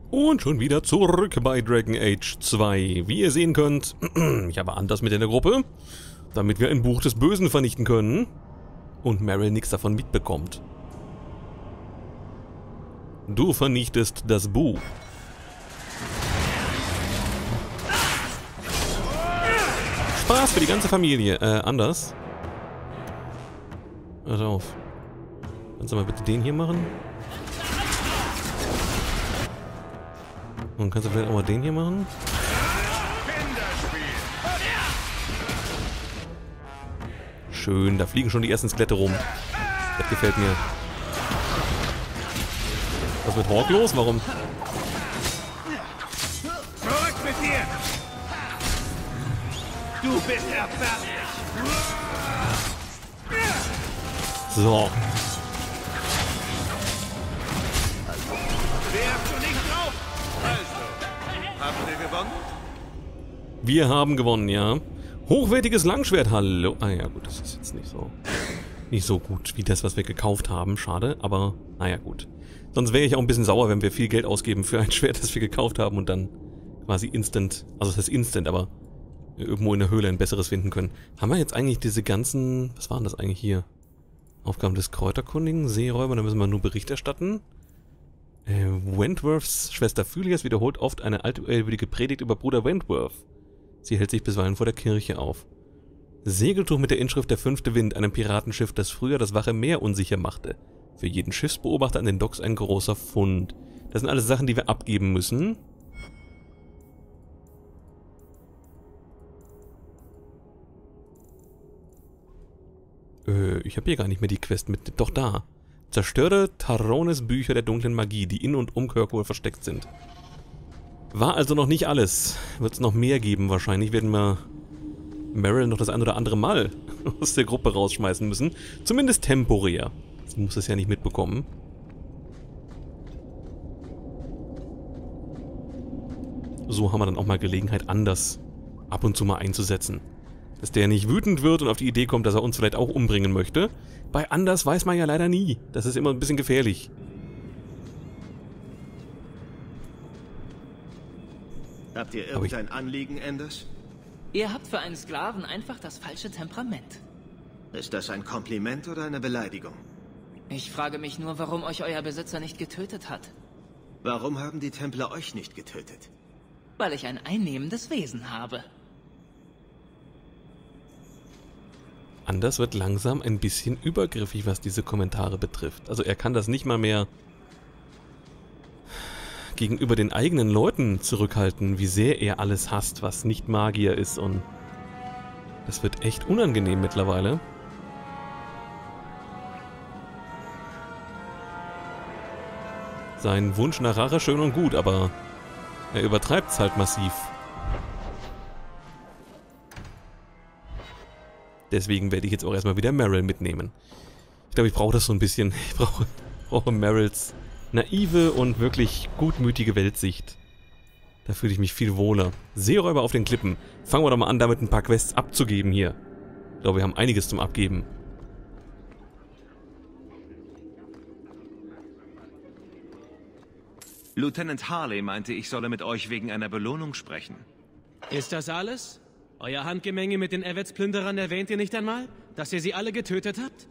Und schon wieder zurück bei Dragon Age 2. Wie ihr sehen könnt, ich habe Anders mit in der Gruppe, damit wir ein Buch des Bösen vernichten können und Meryl nichts davon mitbekommt. Du vernichtest das Buch. Spaß für die ganze Familie. Anders. Pass auf. Kannst du mal bitte den hier machen? Und kannst du vielleicht auch mal den hier machen? Schön, da fliegen schon die ersten Skelette rum. Das gefällt mir. Was ist mit Hawk los? Warum? Zurück mit dir! Du bist erbärmlich! So. Werfst du nicht drauf? Also, haben wir gewonnen? Wir haben gewonnen, ja. Hochwertiges Langschwert, hallo. Ah ja, gut, das ist jetzt nicht so gut wie das, was wir gekauft haben. Schade, aber naja, gut. Sonst wäre ich auch ein bisschen sauer, wenn wir viel Geld ausgeben für ein Schwert, das wir gekauft haben und dann quasi instant, also das heißt instant, aber irgendwo in der Höhle ein besseres finden können. Haben wir jetzt eigentlich diese ganzen, was waren das eigentlich hier? Aufgaben des Kräuterkundigen, Seeräuber, da müssen wir nur Bericht erstatten. Wentworths Schwester Phylias wiederholt oft eine altehrwürdige Predigt über Bruder Wentworth. Sie hält sich bisweilen vor der Kirche auf. Segeltuch mit der Inschrift Der fünfte Wind, einem Piratenschiff, das früher das wache Meer unsicher machte. Für jeden Schiffsbeobachter an den Docks ein großer Fund. Das sind alles Sachen, die wir abgeben müssen. Ich habe hier gar nicht mehr die Quest mit. Doch da. Zerstöre Tarones Bücher der dunklen Magie, die in und um Kirkwall versteckt sind. War also noch nicht alles. Wird es noch mehr geben wahrscheinlich. Werden wir Meryl noch das ein oder andere Mal aus der Gruppe rausschmeißen müssen. Zumindest temporär. Sie muss es ja nicht mitbekommen. So haben wir dann auch mal Gelegenheit, Anders ab und zu mal einzusetzen. Dass der nicht wütend wird und auf die Idee kommt, dass er uns vielleicht auch umbringen möchte. Bei Anders weiß man ja leider nie. Das ist immer ein bisschen gefährlich. Habt ihr irgendein Anliegen, Anders? Ihr habt für einen Sklaven einfach das falsche Temperament. Ist das ein Kompliment oder eine Beleidigung? Ich frage mich nur, warum euch euer Besitzer nicht getötet hat. Warum haben die Templer euch nicht getötet? Weil ich ein einnehmendes Wesen habe. Anders wird langsam ein bisschen übergriffig, was diese Kommentare betrifft. Also er kann das nicht mal mehr gegenüber den eigenen Leuten zurückhalten, wie sehr er alles hasst, was nicht Magier ist, und das wird echt unangenehm mittlerweile. Sein Wunsch nach Rache schön und gut, aber er übertreibt es halt massiv. Deswegen werde ich jetzt auch erstmal wieder Meryl mitnehmen. Ich glaube, ich brauche das so ein bisschen. Ich brauche Meryls naive und wirklich gutmütige Weltsicht. Da fühle ich mich viel wohler. Seeräuber auf den Klippen. Fangen wir doch mal an, damit ein paar Quests abzugeben hier. Ich glaube, wir haben einiges zum Abgeben. Lieutenant Harley meinte, ich solle mit euch wegen einer Belohnung sprechen. Ist das alles? Euer Handgemenge mit den Evets-Plünderern erwähnt ihr nicht einmal? Dass ihr sie alle getötet habt?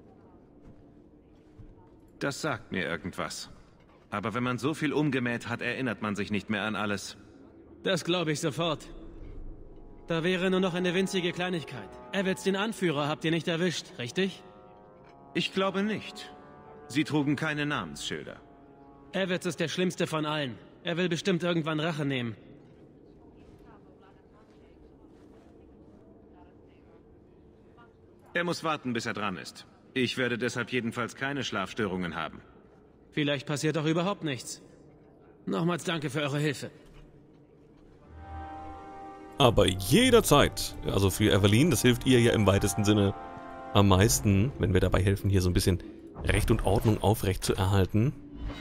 Das sagt mir irgendwas. Aber wenn man so viel umgemäht hat, erinnert man sich nicht mehr an alles. Das glaube ich sofort. Da wäre nur noch eine winzige Kleinigkeit. Evets, den Anführer, habt ihr nicht erwischt, richtig? Ich glaube nicht. Sie trugen keine Namensschilder. Evets ist der schlimmste von allen. Er will bestimmt irgendwann Rache nehmen. Er muss warten, bis er dran ist. Ich werde deshalb jedenfalls keine Schlafstörungen haben. Vielleicht passiert auch überhaupt nichts. Nochmals danke für eure Hilfe. Aber jederzeit. Also für Evelyn, das hilft ihr ja im weitesten Sinne am meisten, wenn wir dabei helfen, hier so ein bisschen Recht und Ordnung aufrecht zu erhalten.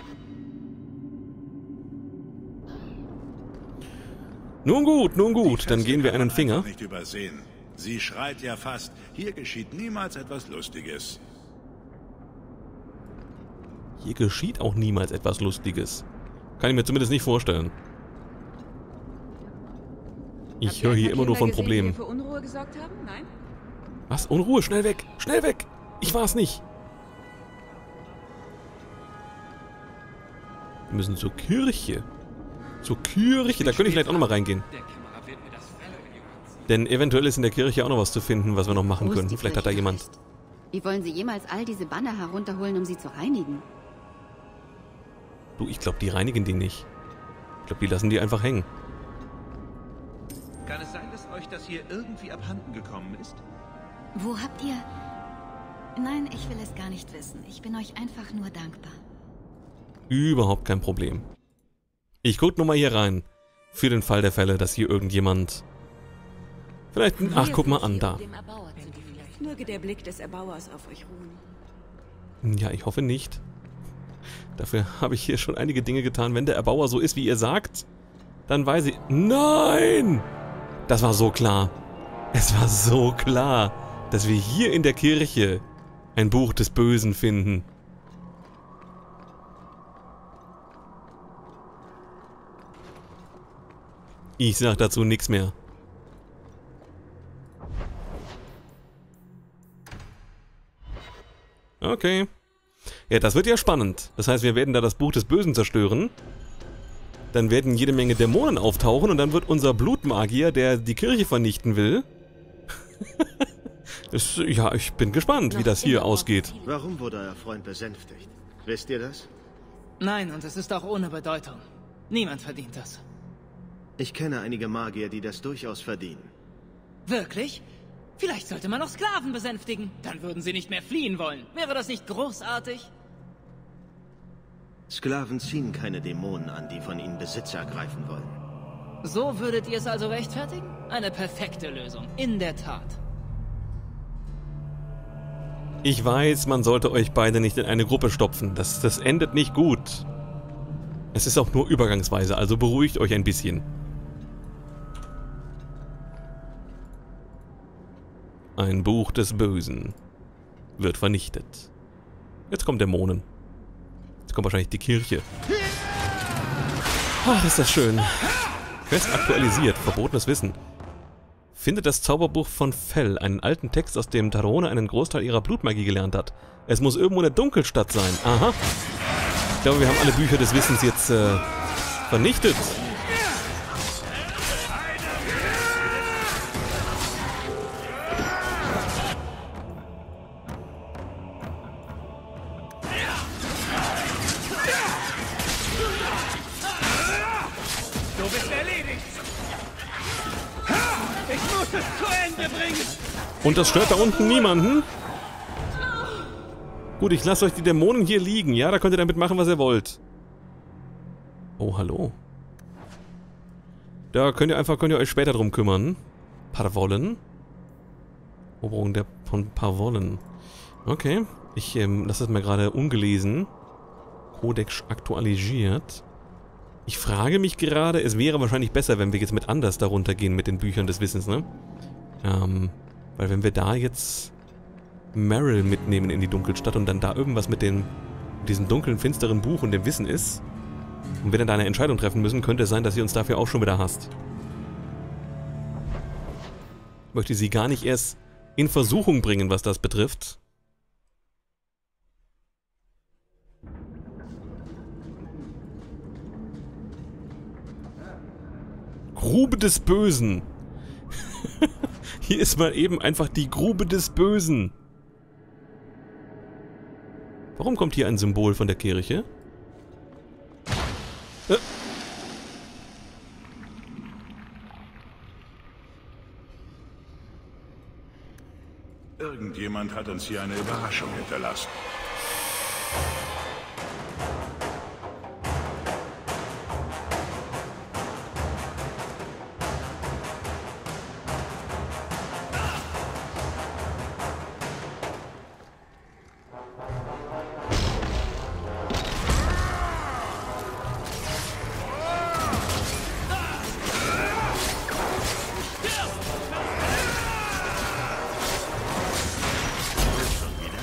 Nun gut, dann gehen wir einen Finger. Nicht übersehen. Sie schreit ja fast, hier geschieht niemals etwas Lustiges. Hier geschieht auch niemals etwas Lustiges. Kann ich mir zumindest nicht vorstellen. Ich höre hier immer nur von Problemen. Die für Unruhe gesorgt haben? Nein? Was? Unruhe? Schnell weg! Schnell weg! Ich war's nicht! Wir müssen zur Kirche. Zur Kirche. Da könnte ich vielleicht auch nochmal reingehen. Denn eventuell ist in der Kirche auch noch was zu finden, was wir noch machen können. Vielleicht hat da jemand... Wie wollen Sie jemals all diese Banner herunterholen, um sie zu reinigen? Du, ich glaube, die reinigen die nicht. Ich glaube, die lassen die einfach hängen. Kann es sein, dass euch das hier irgendwie abhanden gekommen ist? Wo habt ihr... Nein, ich will es gar nicht wissen. Ich bin euch einfach nur dankbar. Überhaupt kein Problem. Ich guck nur mal hier rein. Für den Fall der Fälle, dass hier irgendjemand... Vielleicht... Ach, guck mal an, da. Möge der Blick des Erbauers auf euch ruhen. Ja, ich hoffe nicht. Dafür habe ich hier schon einige Dinge getan. Wenn der Erbauer so ist, wie ihr sagt, dann weiß ich... Nein! Das war so klar. Es war so klar, dass wir hier in der Kirche ein Buch des Bösen finden. Ich sag dazu nichts mehr. Okay. Ja, das wird ja spannend. Das heißt, wir werden da das Buch des Bösen zerstören. Dann werden jede Menge Dämonen auftauchen und dann wird unser Blutmagier, der die Kirche vernichten will... ja, ich bin gespannt, wie das hier ausgeht. Warum wurde euer Freund besänftigt? Wisst ihr das? Nein, und es ist auch ohne Bedeutung. Niemand verdient das. Ich kenne einige Magier, die das durchaus verdienen. Wirklich? Vielleicht sollte man auch Sklaven besänftigen. Dann würden sie nicht mehr fliehen wollen. Wäre das nicht großartig? Sklaven ziehen keine Dämonen an, die von ihnen Besitz ergreifen wollen. So würdet ihr es also rechtfertigen? Eine perfekte Lösung. In der Tat. Ich weiß, man sollte euch beide nicht in eine Gruppe stopfen. Das endet nicht gut. Es ist auch nur übergangsweise, also beruhigt euch ein bisschen. Ein Buch des Bösen wird vernichtet. Jetzt kommen Dämonen. Jetzt kommt wahrscheinlich die Kirche. Ach, ist das schön. Quest aktualisiert. Verbotenes Wissen. Findet das Zauberbuch von Fell, einen alten Text, aus dem Tarone einen Großteil ihrer Blutmagie gelernt hat. Es muss irgendwo in der Dunkelstadt sein. Aha. Ich glaube, wir haben alle Bücher des Wissens jetzt vernichtet. Du bist erledigt. Ich muss es zu Ende bringen. Und das stört da unten niemanden? Gut, ich lasse euch die Dämonen hier liegen. Ja, da könnt ihr damit machen, was ihr wollt. Oh, hallo. Da könnt ihr euch später drum kümmern. Parvollen. Eroberung von Parvollen. Okay. Ich lasse das mal gerade ungelesen. Kodex aktualisiert. Ich frage mich gerade, es wäre wahrscheinlich besser, wenn wir jetzt mit anders darunter gehen mit den Büchern des Wissens, ne? Weil wenn wir da jetzt Meryl mitnehmen in die Dunkelstadt und dann da irgendwas mit diesem dunklen, finsteren Buch und dem Wissen ist und wir dann da eine Entscheidung treffen müssen, könnte es sein, dass sie uns dafür auch schon wieder hasst. Ich möchte sie gar nicht erst in Versuchung bringen, was das betrifft. Grube des Bösen. Hier ist mal eben einfach die Grube des Bösen. Warum kommt hier ein Symbol von der Kirche? Irgendjemand hat uns hier eine Überraschung hinterlassen.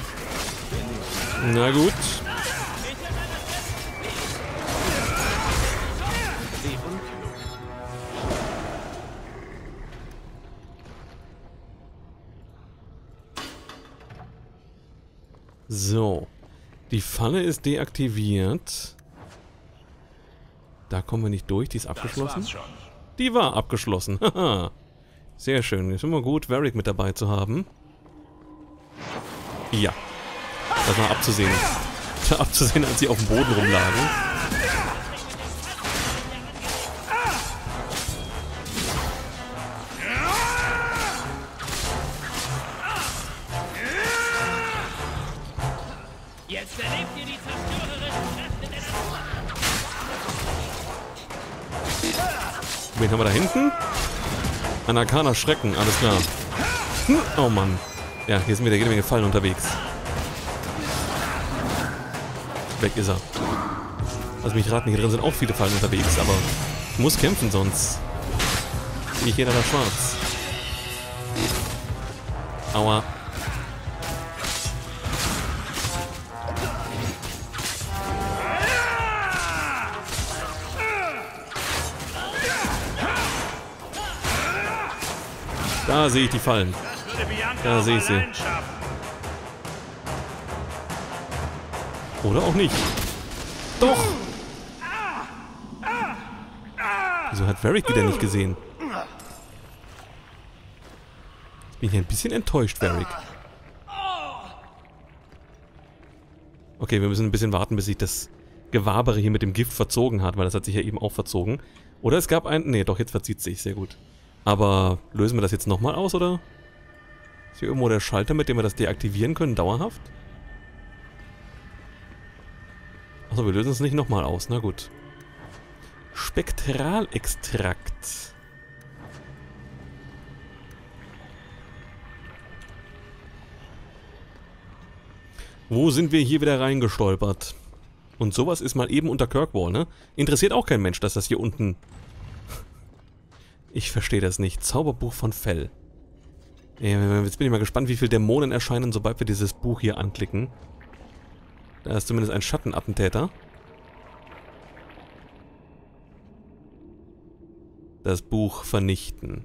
Na gut. So. Die Falle ist deaktiviert. Da kommen wir nicht durch. Die ist abgeschlossen. Die war abgeschlossen. Haha. Sehr schön. Ist immer gut, Varric mit dabei zu haben. Ja. Das war abzusehen. Das war abzusehen, als sie auf dem Boden rumlagen. Jetzt erlebt ihr die zerstörerischen Kräfte der Natur. Wen haben wir da hinten? Ein arkaner Schrecken, alles klar. Oh Mann. Ja, hier sind wieder jede Menge Fallen unterwegs. Weg ist er. Lass mich raten, hier drin sind auch viele Fallen unterwegs, aber ich muss kämpfen, sonst sehe ich jeder da schwarz. Aua. Da sehe ich die Fallen. Da sehe ich sie. Oder auch nicht. Doch! Wieso hat Varric wieder nicht gesehen? Jetzt bin ich ein bisschen enttäuscht, Varric. Okay, wir müssen ein bisschen warten, bis sich das Gewabere hier mit dem Gift verzogen hat, weil das hat sich ja eben auch verzogen. Oder es gab ein... Nee, doch, jetzt verzieht sich. Sehr gut. Aber lösen wir das jetzt nochmal aus, oder? Ist hier irgendwo der Schalter, mit dem wir das deaktivieren können, dauerhaft? Achso, wir lösen es nicht nochmal aus. Na gut. Spektralextrakt. Wo sind wir hier wieder reingestolpert? Und sowas ist mal eben unter Kirkwall, ne? Interessiert auch kein Mensch, dass das hier unten... Ich verstehe das nicht. Zauberbuch von Fell. Jetzt bin ich mal gespannt, wie viele Dämonen erscheinen, sobald wir dieses Buch hier anklicken. Da ist zumindest ein Schattenattentäter. Das Buch vernichten.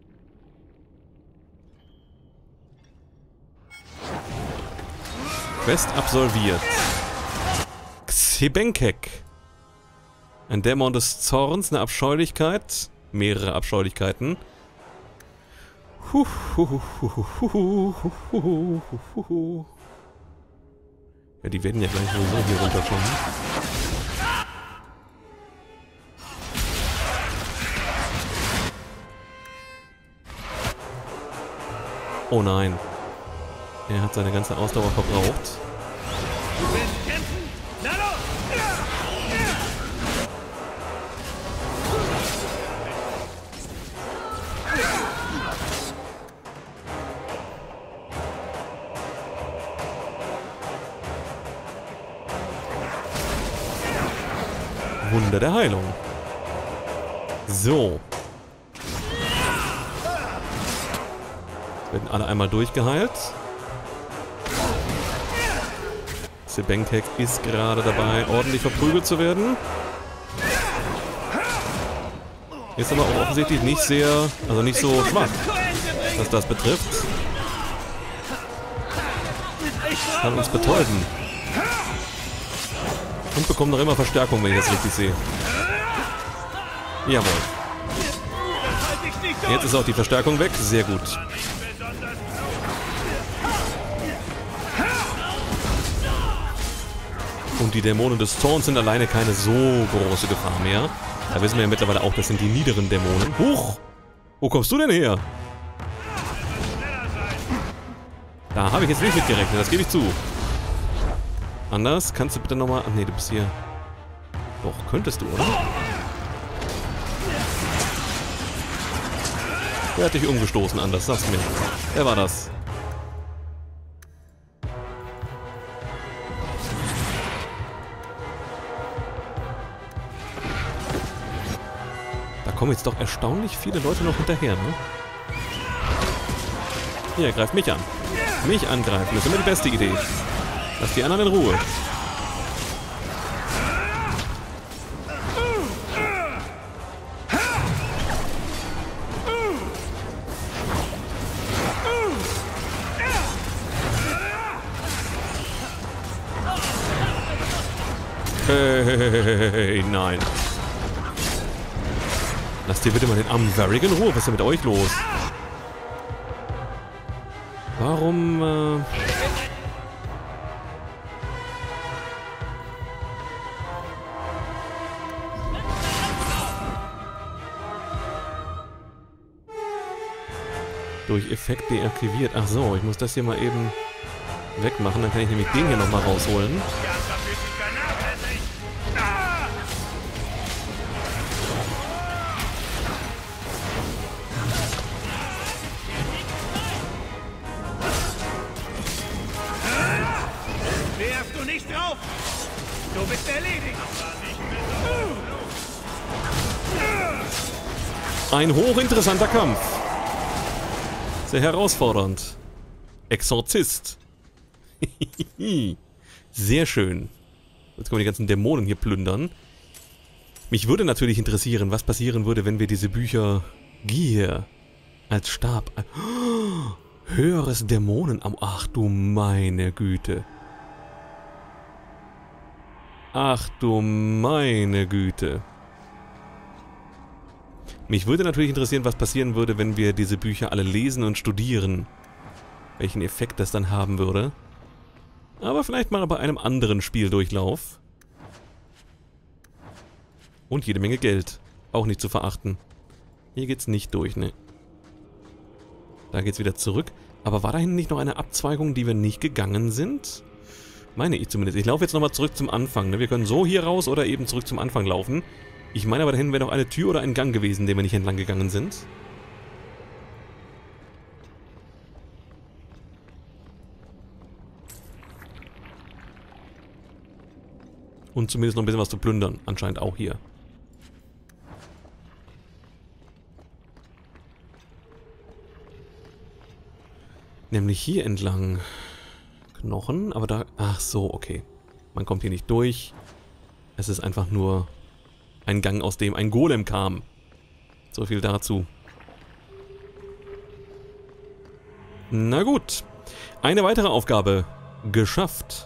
Quest absolviert. Xebenkek. Ein Dämon des Zorns, eine Abscheulichkeit. Mehrere Abscheulichkeiten. Ja, die werden ja gleich sowieso hier runterkommen. Oh nein. Er hat seine ganze Ausdauer verbraucht. Du willst kämpfen? Na los! Wunder der Heilung. So. Jetzt werden alle einmal durchgeheilt. Xebenkek ist gerade dabei, ordentlich verprügelt zu werden. Ist aber auch offensichtlich nicht sehr, also nicht so schwach, was das betrifft. Kann uns betäuben. Und bekommen noch immer Verstärkung, wenn ich das richtig sehe. Jawohl. Jetzt ist auch die Verstärkung weg. Sehr gut. Und die Dämonen des Zorns sind alleine keine so große Gefahr mehr. Da wissen wir ja mittlerweile auch, das sind die niederen Dämonen. Huch! Wo kommst du denn her? Da habe ich jetzt nicht mit gerechnet, das gebe ich zu. Anders, kannst du bitte nochmal... Ach nee, du bist hier... Doch, könntest du, oder? Wer hat dich umgestoßen, Anders? Sag's mir. Wer war das? Da kommen jetzt doch erstaunlich viele Leute noch hinterher, ne? Hier, greift mich an. Mich angreifen, das ist immer die beste Idee. Lass die anderen in Ruhe. Hey, nein. Lasst ihr bitte mal den armen Varric in Ruhe. Was ist denn mit euch los? Warum, durch Effekt deaktiviert. Ach so, ich muss das hier mal eben wegmachen. Dann kann ich nämlich den hier nochmal rausholen. Werfst du nicht drauf! Du bist erledigt! Ein hochinteressanter Kampf. Sehr herausfordernd. Exorzist. Sehr schön. Jetzt können wir die ganzen Dämonen hier plündern. Mich würde natürlich interessieren, was passieren würde, wenn wir diese Bücher Gier als Stab... höheres Dämonen... Ach du meine Güte. Ach du meine Güte. Mich würde natürlich interessieren, was passieren würde, wenn wir diese Bücher alle lesen und studieren. Welchen Effekt das dann haben würde. Aber vielleicht mal bei einem anderen Spieldurchlauf. Und jede Menge Geld. Auch nicht zu verachten. Hier geht's nicht durch, ne? Da geht's wieder zurück. Aber war da hinten nicht noch eine Abzweigung, die wir nicht gegangen sind? Meine ich zumindest. Ich laufe jetzt nochmal zurück zum Anfang. Ne? Wir können so hier raus oder eben zurück zum Anfang laufen. Ich meine aber, da hinten wäre noch eine Tür oder ein Gang gewesen, den wir nicht entlang gegangen sind. Und zumindest noch ein bisschen was zu plündern. Anscheinend auch hier. Nämlich hier entlang. Knochen, aber da... Ach so, okay. Man kommt hier nicht durch. Es ist einfach nur ein Gang, aus dem ein Golem kam. So viel dazu. Na gut. Eine weitere Aufgabe. Geschafft.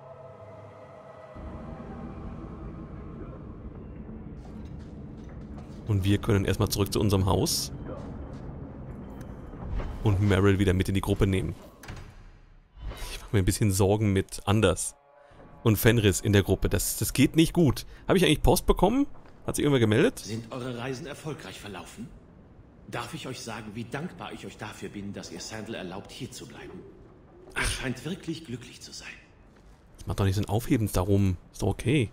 Und wir können erstmal zurück zu unserem Haus. Und Meryl wieder mit in die Gruppe nehmen. Ich mache mir ein bisschen Sorgen mit Anders und Fenris in der Gruppe. Das geht nicht gut. Habe ich eigentlich Post bekommen? Hat sich irgendwer gemeldet? Sind eure Reisen erfolgreich verlaufen? Darf ich euch sagen, wie dankbar ich euch dafür bin, dass ihr Sandal erlaubt, hier zu bleiben? Er scheint wirklich glücklich zu sein. Das macht doch nicht so ein Aufhebens darum. Ist doch okay.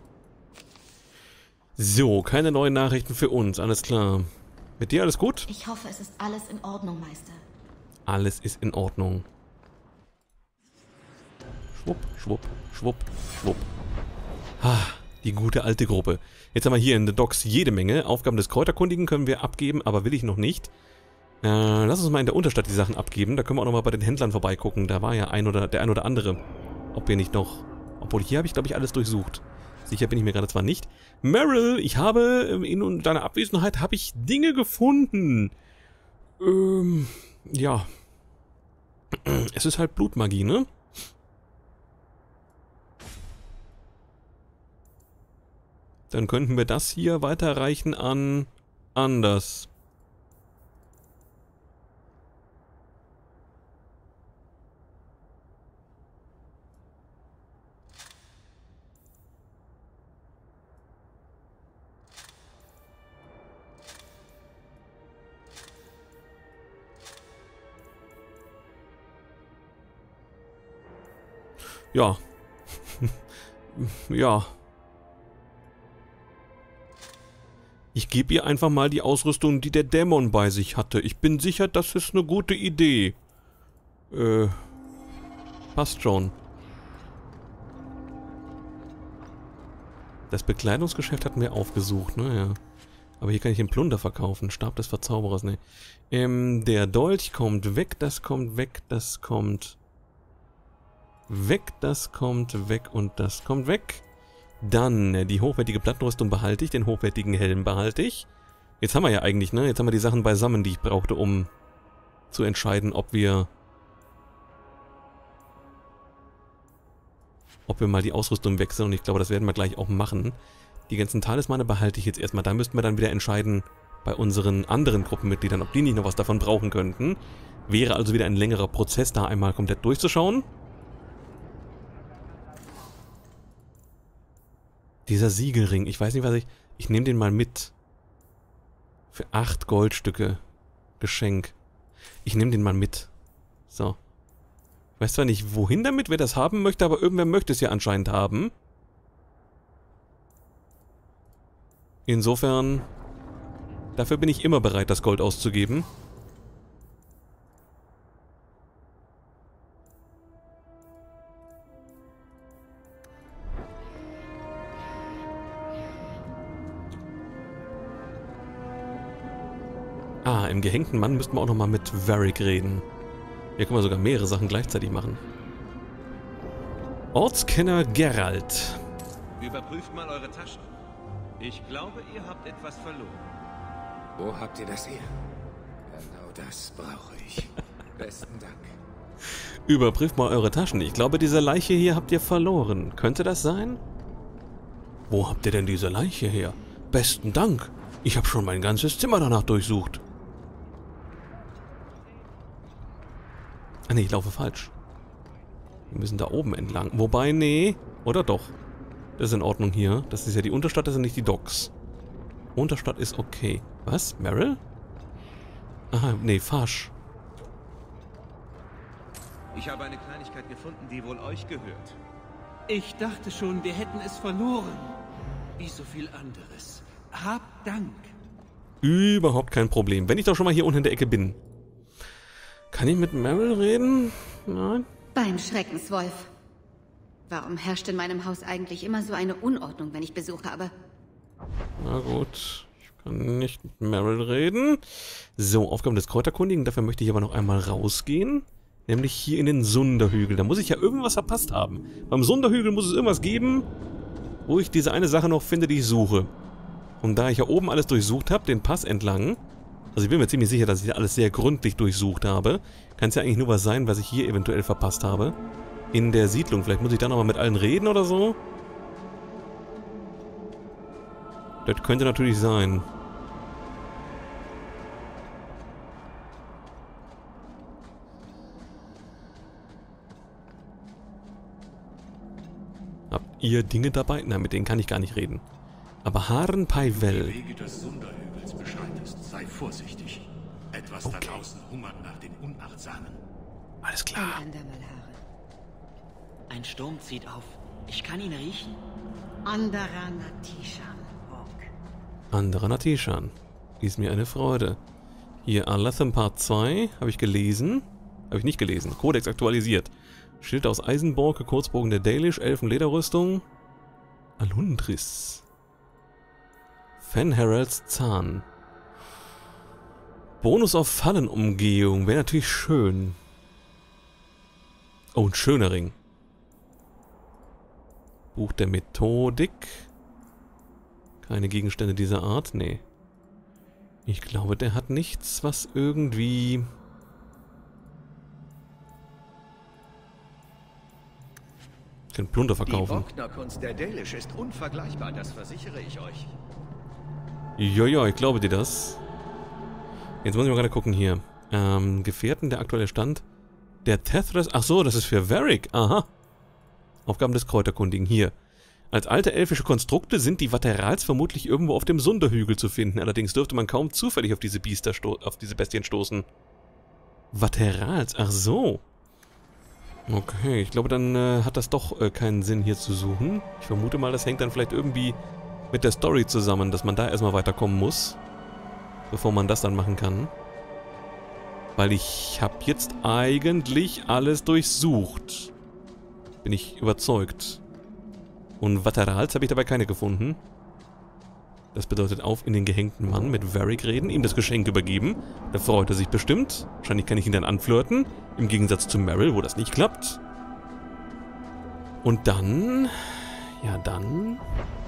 So, keine neuen Nachrichten für uns. Alles klar. Mit dir alles gut? Ich hoffe, es ist alles in Ordnung, Meister. Alles ist in Ordnung. Schwupp, schwupp, schwupp, schwupp. Ah, die gute alte Gruppe. Jetzt haben wir hier in The Docks jede Menge. Aufgaben des Kräuterkundigen können wir abgeben, aber will ich noch nicht. Lass uns mal in der Unterstadt die Sachen abgeben. Da können wir auch nochmal bei den Händlern vorbeigucken. Da war ja der ein oder andere. Ob wir nicht noch... Obwohl, hier habe ich, glaube ich, alles durchsucht. Sicher bin ich mir gerade zwar nicht. Meryl, ich habe in deiner Abwesenheit habe ich Dinge gefunden. Ja. Es ist halt Blutmagie, ne? Dann könnten wir das hier weiterreichen an Anders. Ja. Ja. Ich gebe ihr einfach mal die Ausrüstung, die der Dämon bei sich hatte. Ich bin sicher, das ist eine gute Idee. Passt schon. Das Bekleidungsgeschäft hatten wir aufgesucht, ne? Ja. Aber hier kann ich den Plunder verkaufen. Stab des Verzauberers, ne? Der Dolch kommt weg, das kommt weg, das kommt... weg, das kommt weg und das kommt weg. Dann die hochwertige Plattenrüstung behalte ich, den hochwertigen Helm behalte ich. Jetzt haben wir ja eigentlich, ne? Jetzt haben wir die Sachen beisammen, die ich brauchte, um zu entscheiden, ob wir ob wir mal die Ausrüstung wechseln. Und ich glaube, das werden wir gleich auch machen. Die ganzen Talismane behalte ich jetzt erstmal. Da müssten wir dann wieder entscheiden bei unseren anderen Gruppenmitgliedern, ob die nicht noch was davon brauchen könnten. Wäre also wieder ein längerer Prozess, da einmal komplett durchzuschauen. Dieser Siegelring, ich weiß nicht, was ich nehme den mal mit. Für 8 Goldstücke. Geschenk. Ich nehme den mal mit. So. Ich weiß zwar nicht, wohin damit, wer das haben möchte, aber irgendwer möchte es ja anscheinend haben. Insofern, dafür bin ich immer bereit, das Gold auszugeben. Ah, im gehängten Mann müssten wir auch nochmal mit Varric reden. Hier können wir sogar mehrere Sachen gleichzeitig machen. Ortskenner Geralt. Überprüft mal eure Taschen. Ich glaube, ihr habt etwas verloren. Wo habt ihr das her? Genau das brauche ich. Besten Dank. Überprüft mal eure Taschen. Ich glaube, diese Leiche hier habt ihr verloren. Könnte das sein? Wo habt ihr denn diese Leiche her? Besten Dank. Ich habe schon mein ganzes Zimmer danach durchsucht. Ah ne, ich laufe falsch. Wir müssen da oben entlang. Wobei, nee. Oder doch? Das ist in Ordnung hier. Das ist ja die Unterstadt, das sind nicht die Docks. Unterstadt ist okay. Was? Meryl? Aha, nee, Fasch. Ich habe eine Kleinigkeit gefunden, die wohl euch gehört. Ich dachte schon, wir hätten es verloren. Wie so viel anderes. Habt Dank. Überhaupt kein Problem. Wenn ich doch schon mal hier unten in der Ecke bin. Kann ich mit Meryl reden? Nein? Beim Schreckenswolf. Warum herrscht in meinem Haus eigentlich immer so eine Unordnung, wenn ich Besuch habe? Na gut. Ich kann nicht mit Meryl reden. So, Aufgaben des Kräuterkundigen. Dafür möchte ich aber noch einmal rausgehen. Nämlich hier in den Sunderhügel. Da muss ich ja irgendwas verpasst haben. Beim Sunderhügel muss es irgendwas geben, wo ich diese eine Sache noch finde, die ich suche. Und da ich ja oben alles durchsucht habe, den Pass entlang, also ich bin mir ziemlich sicher, dass ich alles sehr gründlich durchsucht habe, kann es ja eigentlich nur was sein, was ich hier eventuell verpasst habe. In der Siedlung. Vielleicht muss ich da nochmal mit allen reden oder so. Das könnte natürlich sein. Habt ihr Dinge dabei? Nein, mit denen kann ich gar nicht reden. Aber Harenpaivel. Wege des Sunderhügels beschreitest, sei vorsichtig. Etwas da draußen hungert nach den Unachtsamen. Alles klar. Ein andermal, Haare. Ein Sturm zieht auf. Ich kann ihn riechen. Anderer Natishan, Ork. Anderer Natishan. Ist mir eine Freude. Hier, Alathem Part 2. Habe ich gelesen. Habe ich nicht gelesen. Kodex aktualisiert. Schild aus Eisenborke, Kurzbogen der Dalish, Elfenlederrüstung. Alundris. Fenheralds Zahn. Bonus auf Fallenumgehung. Wäre natürlich schön. Oh, ein schöner Ring. Buch der Methodik. Keine Gegenstände dieser Art? Nee. Ich glaube, der hat nichts, was irgendwie... Ich kann Plunder verkaufen. Die Wogner-Kunst der Dalish ist unvergleichbar, das versichere ich euch. Jojo, ich glaube dir das. Jetzt muss ich mal gerade gucken hier. Gefährten, der aktuelle Stand. Der Tethras... Ach so, das ist für Varric. Aha. Aufgaben des Kräuterkundigen. Hier. Als alte elfische Konstrukte sind die Vaterals vermutlich irgendwo auf dem Sunderhügel zu finden. Allerdings dürfte man kaum zufällig auf diese Bestien stoßen. Vaterals? Ach so. Okay, ich glaube, dann hat das doch keinen Sinn, hier zu suchen. Ich vermute mal, das hängt dann vielleicht irgendwie mit der Story zusammen, dass man da erstmal weiterkommen muss, bevor man das dann machen kann. Weil ich habe jetzt eigentlich alles durchsucht. Bin ich überzeugt. Und Vaterals habe ich dabei keine gefunden. Das bedeutet, auf in den gehängten Mann mit Varric reden, ihm das Geschenk übergeben. Da freut er sich bestimmt. Wahrscheinlich kann ich ihn dann anflirten. Im Gegensatz zu Meryl, wo das nicht klappt. Und dann... Ja, dann...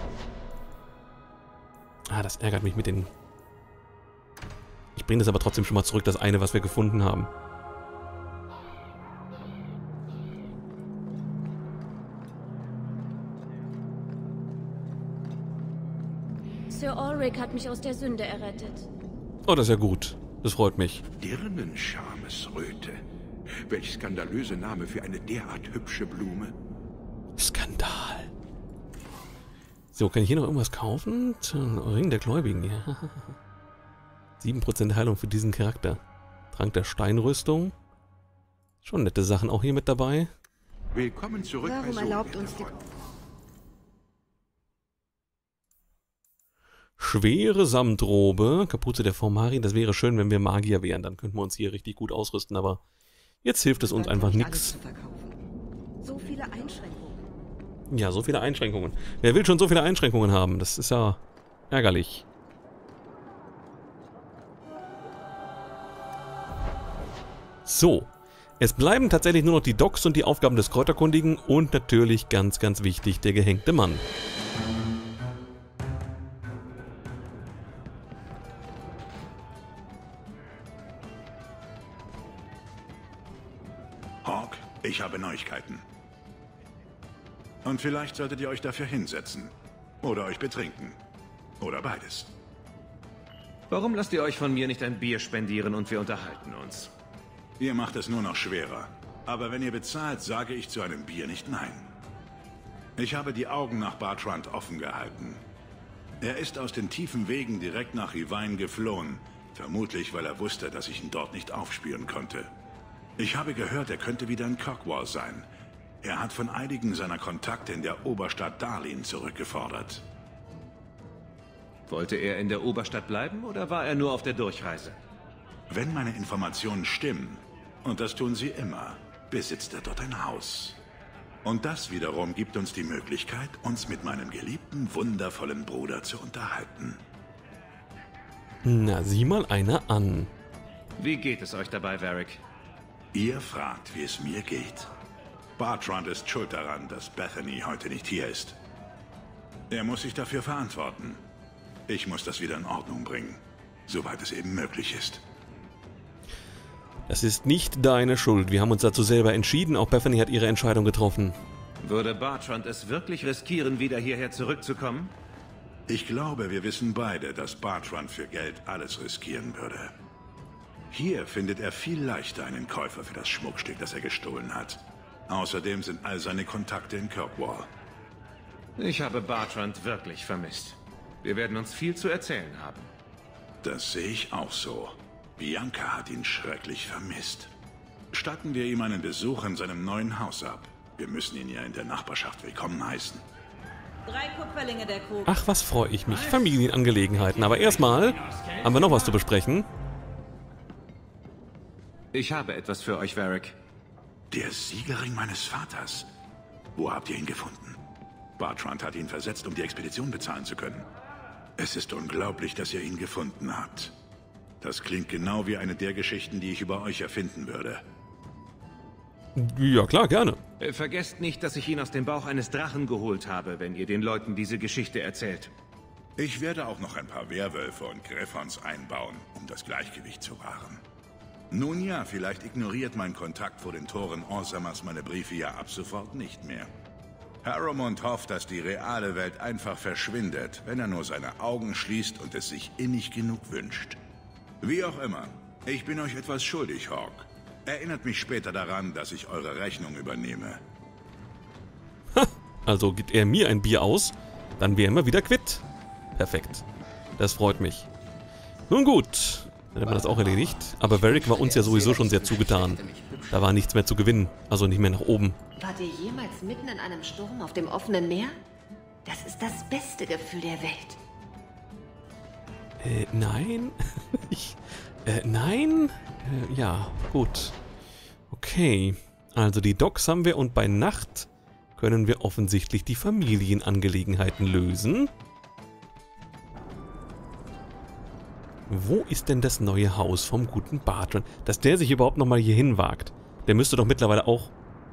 Ah, das ärgert mich mit den... Ich bringe das aber trotzdem schon mal zurück, das eine, was wir gefunden haben. Sir Ulrich hat mich aus der Sünde errettet. Oh, das ist ja gut. Das freut mich. Dirnenschamesröte. Welch skandalöse Name für eine derart hübsche Blume. Skandal. So, kann ich hier noch irgendwas kaufen? Ring der Gläubigen, ja. 7% Heilung für diesen Charakter. Trank der Steinrüstung. Schon nette Sachen auch hier mit dabei. Willkommen zurück. Warum erlaubt uns die... Schwere Samtrobe, Kapuze der Formari. Das wäre schön, wenn wir Magier wären. Dann könnten wir uns hier richtig gut ausrüsten, aber jetzt hilft es uns einfach nichts. So viele Einschränkungen. Ja, so viele Einschränkungen. Wer will schon so viele Einschränkungen haben? Das ist ja ärgerlich. So. Es bleiben tatsächlich nur noch die Docks und die Aufgaben des Kräuterkundigen und natürlich ganz, ganz wichtig, der gehängte Mann. Hawk, ich habe Neuigkeiten. Und vielleicht solltet ihr euch dafür hinsetzen. Oder euch betrinken. Oder beides. Warum lasst ihr euch von mir nicht ein Bier spendieren und wir unterhalten uns? Ihr macht es nur noch schwerer. Aber wenn ihr bezahlt, sage ich zu einem Bier nicht nein. Ich habe die Augen nach Bartrand offen gehalten. Er ist aus den tiefen Wegen direkt nach Rivine geflohen. Vermutlich, weil er wusste, dass ich ihn dort nicht aufspüren konnte. Ich habe gehört, er könnte wieder in Kirkwall sein. Er hat von einigen seiner Kontakte in der Oberstadt Darlin zurückgefordert. Wollte er in der Oberstadt bleiben oder war er nur auf der Durchreise? Wenn meine Informationen stimmen, und das tun sie immer, besitzt er dort ein Haus. Und das wiederum gibt uns die Möglichkeit, uns mit meinem geliebten, wundervollen Bruder zu unterhalten. Na, sieh mal einer an. Wie geht es euch dabei, Varric? Ihr fragt, wie es mir geht. Bartrand ist schuld daran, dass Bethany heute nicht hier ist. Er muss sich dafür verantworten. Ich muss das wieder in Ordnung bringen, soweit es eben möglich ist. Das ist nicht deine Schuld. Wir haben uns dazu selber entschieden. Auch Bethany hat ihre Entscheidung getroffen. Würde Bartrand es wirklich riskieren, wieder hierher zurückzukommen? Ich glaube, wir wissen beide, dass Bartrand für Geld alles riskieren würde. Hier findet er viel leichter einen Käufer für das Schmuckstück, das er gestohlen hat. Außerdem sind all seine Kontakte in Kirkwall. Ich habe Bartrand wirklich vermisst. Wir werden uns viel zu erzählen haben. Das sehe ich auch so. Bianca hat ihn schrecklich vermisst. Statten wir ihm einen Besuch in seinem neuen Haus ab. Wir müssen ihn ja in der Nachbarschaft willkommen heißen. 3 Kupferlinge der Krug. Ach, was freue ich mich. Familienangelegenheiten. Aber erstmal haben wir noch was zu besprechen. Ich habe etwas für euch, Varric. Der Siegelring meines Vaters. Wo habt ihr ihn gefunden? Bartrand hat ihn versetzt, um die Expedition bezahlen zu können. Es ist unglaublich, dass ihr ihn gefunden habt. Das klingt genau wie eine der Geschichten, die ich über euch erfinden würde. Ja, klar, gerne. Vergesst nicht, dass ich ihn aus dem Bauch eines Drachen geholt habe, wenn ihr den Leuten diese Geschichte erzählt. Ich werde auch noch ein paar Werwölfe und Griffons einbauen, um das Gleichgewicht zu wahren. Nun ja, vielleicht ignoriert mein Kontakt vor den Toren Orzammers meine Briefe ja ab sofort nicht mehr. Harrowmont hofft, dass die reale Welt einfach verschwindet, wenn er nur seine Augen schließt und es sich innig genug wünscht. Wie auch immer, ich bin euch etwas schuldig, Hawk. Erinnert mich später daran, dass ich eure Rechnung übernehme. Ha, also gibt er mir ein Bier aus, dann wären wir wieder quitt. Perfekt. Das freut mich. Nun gut, dann haben wir das auch erledigt. Aber Varric war uns ja sowieso schon sehr zugetan. Da war nichts mehr zu gewinnen, also nicht mehr nach oben. Wart ihr jemals mitten in einem Sturm auf dem offenen Meer? Das ist das beste Gefühl der Welt. Nein? Nein? Ja, gut. Okay. Also die Docks haben wir und bei Nacht können wir offensichtlich die Familienangelegenheiten lösen. Wo ist denn das neue Haus vom guten Bartrand? Dass der sich überhaupt nochmal hier hinwagt. Der müsste doch mittlerweile auch...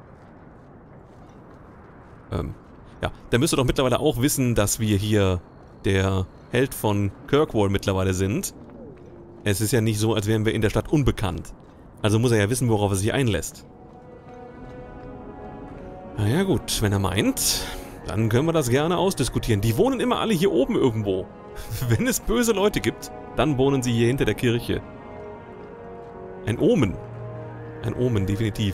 ja, der müsste doch mittlerweile auch wissen, dass wir hier der Held von Kirkwall mittlerweile sind. Es ist ja nicht so, als wären wir in der Stadt unbekannt. Also muss er ja wissen, worauf er sich einlässt. Na ja gut, wenn er meint, dann können wir das gerne ausdiskutieren. Die wohnen immer alle hier oben irgendwo. Wenn es böse Leute gibt, dann wohnen sie hier hinter der Kirche. Ein Omen. Ein Omen, definitiv.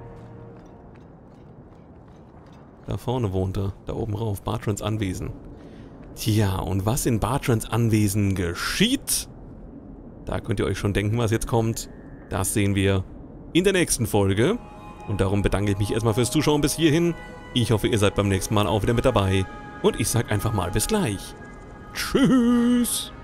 Da vorne wohnt er. Da oben rauf. Bartrands Anwesen. Tja, und was in Bartrands Anwesen geschieht? Da könnt ihr euch schon denken, was jetzt kommt. Das sehen wir in der nächsten Folge. Und darum bedanke ich mich erstmal fürs Zuschauen bis hierhin. Ich hoffe, ihr seid beim nächsten Mal auch wieder mit dabei. Und ich sag einfach mal bis gleich. Tschüss!